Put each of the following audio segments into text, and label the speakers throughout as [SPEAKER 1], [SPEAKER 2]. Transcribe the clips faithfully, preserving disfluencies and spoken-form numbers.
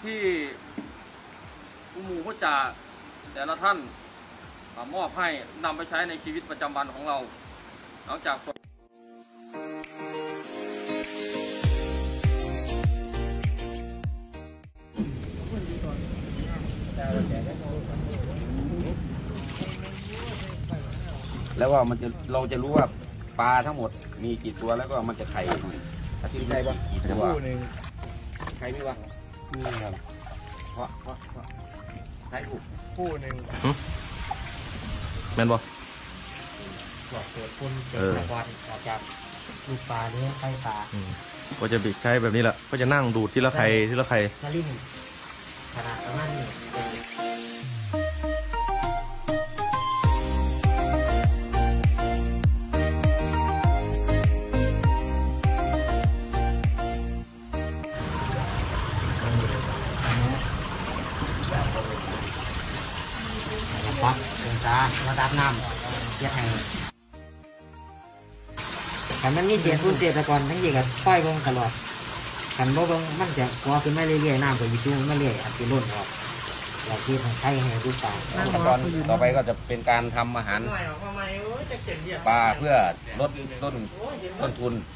[SPEAKER 1] ที่ผู้หมู่ผู้จ่าแต่ละท่านมอบให้นำไปใช้ในชีวิตประจำวันของเราหลังจาก
[SPEAKER 2] แล้วว่ามันจะเราจะรู้ว่าปลาทั้งหมดมีกี่ตัวแล้วก็มันจะไข่อาทิตย์ได้บ้างกี่ตัวไข่มีวะมีครับเพราะเพราะเพราะไข่ผูกคู่หนึ่ง
[SPEAKER 3] แม่นบ่
[SPEAKER 4] บอกเกิดคนเกิดตะวันออกจากลูกปลาเลี้ยงไข่ปลา
[SPEAKER 3] ก็จะบิดใช้แบบนี้แหละก็จะนั่งดูดทีละไข่ทีละไข่
[SPEAKER 4] สลิงขนาดประมาณนี้ครับองศาระดับน้ำเทียบแห่งขันมันมีเสียงคุณเสียตะกอนทั้งยี่กับค่อยเบิ้งตลอดขันโบเบิ้งมันจะกลัวขึ้นไม่เรื่อยๆน้ำก็ยิ่งขึ้นไม่เรื่อยอาจจะล้นออกเราที่ทางไทยให้ดูปลา
[SPEAKER 2] ตอนต่อไปก็จะเป็นการทำอาหารปลาเพื่อลดต้นต้นทุน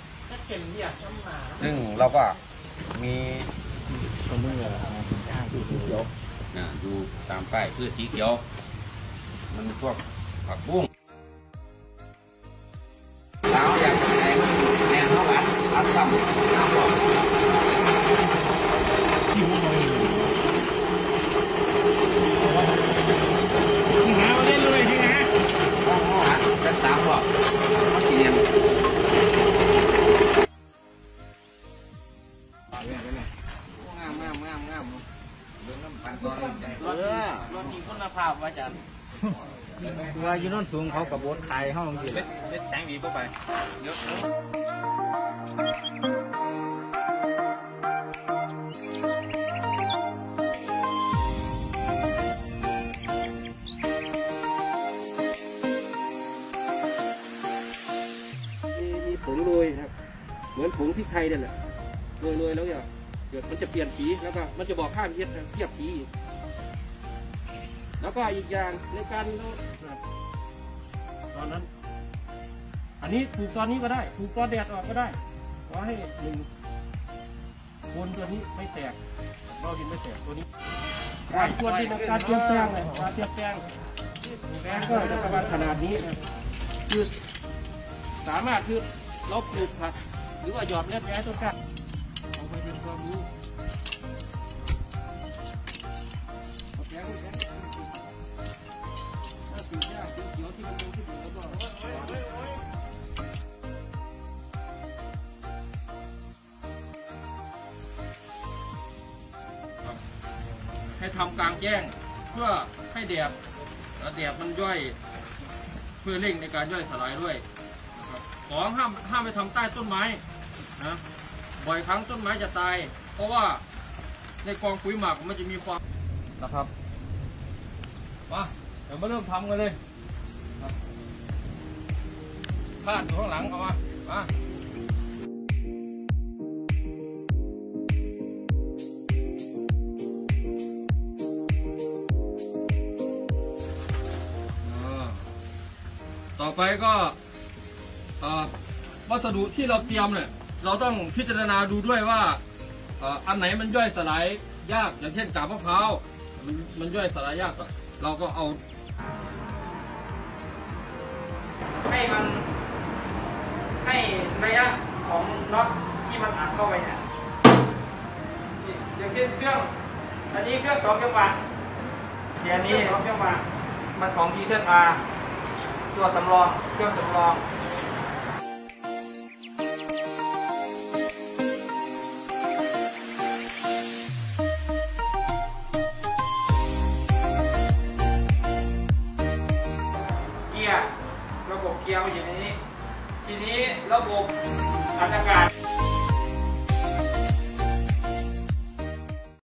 [SPEAKER 2] ซึ่งเราก็มีต้นมือสีเขียวนะดูตามป้ายพืชสีเขียวมันพวกผักบุ้งสาวอย่างไหนแนวเท่ากันอัดซ้ำน้ำบอกที่หัวเลยที่หามาเล่นเลยที่หาห้องห้องอัดเป็นสามบอกสี่เหลี่ยมงามงามงามงามเรื่องน้ำปันตัวนี้รถมีคุณภาพว่าจันว่าอยู่โน่นสูงเขากับบดไข่ห้องดีเล็ดเล็ดแข็งดีเข้าไปเยอะมีมีผงโรยครับเหมือนผงพริกไทยนั่นแหละโรยโรยแล้วเนี่ยเกิดมันจะเปลี่ยนสีแล้วก็มันจะบอกข้ามเทียบเทียบสีแล้วก็อีกอย่างในการตอนนั้นอันนี้ปลูกตอนนี้ก็ได้ปลูกตอนแดดออกก็ได้ขอให้หนึ่งคนตัวนี้ไม่แตกเราดินไม่แตกตัวนี้การควรที่การเตรียมแปลงเลยการเตรียมแปลงแปลงก็จะประมาณขนาดนี้คือสามารถคือเราปลูกผักหรือว่าหยอดเล็ดแย้ต้นกล้าเอาไปเป็นความรู้ให้ทำกลางแจ้งเพื่อให้แดดแดดมันย่อยเพื่อเร่งในการย่อยสลายด้วยของห้ามห้ามไปทำใต้ต้นไม้นะบ่อยครั้งต้นไม้จะตายเพราะว่าในกองปุ๋ยหมักมันจะมีความนะครับมาเดี๋ยวมาเริ่มทำกันเลยพาดอยู่ข้างหลังเอามามาต่อไปก็วัสดุที่เราเตรียมเนี่ยเราต้องพิจารณาดูด้วยว่าอันไหนมันย่อยสลายยากอย่างเช่นกาบมะพร้าวมันมันย่อยสลายยากเราก็เอาให้มันให้ระยะของน็อตที่มันอัดเข้าไปเนี่ยอย่างเช่นเครื่องอันนี้เครื่องสองจังหวะเดี๋ยวนี้สองจังหวะมันของดีเซลอาร์ตัวสำรองเครื่องสำรองเกียร์ระบบเกียร์อยู่ในนี้ทีนี้ระบบอัดอากาศ